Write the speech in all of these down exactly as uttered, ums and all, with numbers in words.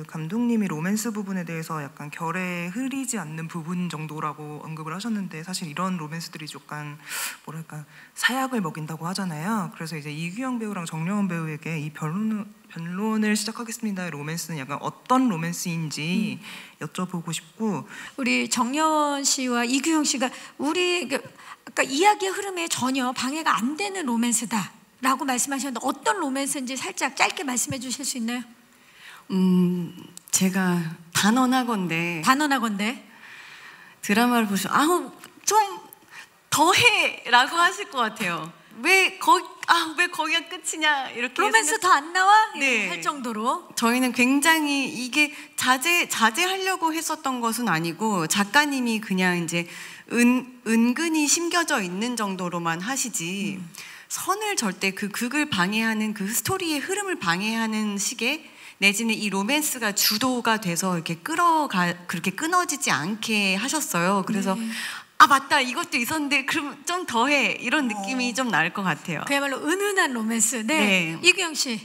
감독님이 로맨스 부분에 대해서 약간 결에 흐리지 않는 부분 정도라고 언급을 하셨는데 사실 이런 로맨스들이 약간 뭐랄까 사약을 먹인다고 하잖아요. 그래서 이제 이규영 배우랑 정려원 배우에게 이 변론, 변론을 시작하겠습니다의 로맨스는 약간 어떤 로맨스인지 음. 여쭤보고 싶고 우리 정려원 씨와 이규영 씨가 우리 아까 이야기의 흐름에 전혀 방해가 안 되는 로맨스다라고 말씀하셨는데 어떤 로맨스인지 살짝 짧게 말씀해 주실 수 있나요? 음, 제가 단언하건대 단언하건대 드라마를 보시면 아우 좀 더해라고 하실 것 같아요. 왜 거기 아, 왜 거기가 끝이냐 이렇게 로맨스 생각... 더 안 나와? 네. 할 정도로 저희는 굉장히 이게 자제 자제하려고 했었던 것은 아니고 작가님이 그냥 이제 은, 은근히 심겨져 있는 정도로만 하시지 음. 선을 절대 그 극을 방해하는 그 스토리의 흐름을 방해하는 식의 내지는 이 로맨스가 주도가 돼서 이렇게 끌어가 그렇게 끊어지지 않게 하셨어요. 그래서 네. 아 맞다 이것도 있었는데 그럼 좀 더해 이런 느낌이 어. 좀 날 것 같아요. 그야말로 은은한 로맨스. 네, 네. 이규영 씨.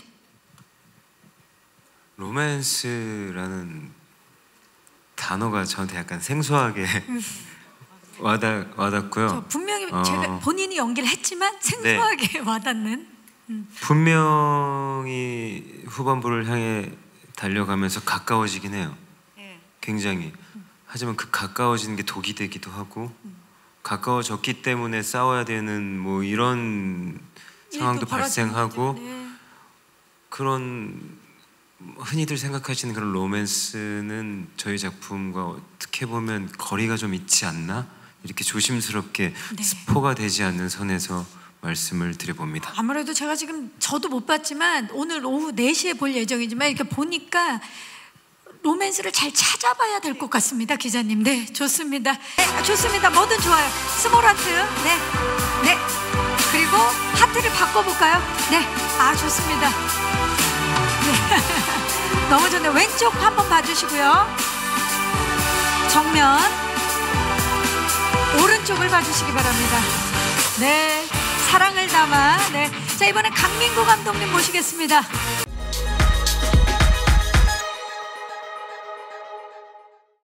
로맨스라는 단어가 저한테 약간 생소하게 와닿, 와닿고요. 분명히 어. 제가 본인이 연기를 했지만 생소하게 네. 와닿는. 음. 분명히 후반부를 향해 달려가면서 가까워지긴 해요. 네. 굉장히. 음. 하지만 그 가까워지는 게 독이 되기도 하고 음. 가까워졌기 때문에 싸워야 되는 뭐 이런 상황도 발생하고 네. 그런 흔히들 생각하시는 그런 로맨스는 저희 작품과 어떻게 보면 거리가 좀 있지 않나? 이렇게 조심스럽게 네. 스포가 되지 않는 선에서 말씀을 드려봅니다. 아무래도 제가 지금 저도 못 봤지만 오늘 오후 네 시에 볼 예정이지만 이렇게 보니까 로맨스를 잘 찾아봐야 될 것 같습니다. 기자님. 네, 좋습니다. 네, 좋습니다. 뭐든 좋아요. 스몰 하트. 네, 네. 그리고 하트를 바꿔볼까요? 네, 아 좋습니다. 네. 너무 좋네요. 왼쪽 한번 봐주시고요. 정면 오른쪽을 봐주시기 바랍니다. 네, 사랑을 담아. 네, 자 이번엔 강민구 감독님 모시겠습니다.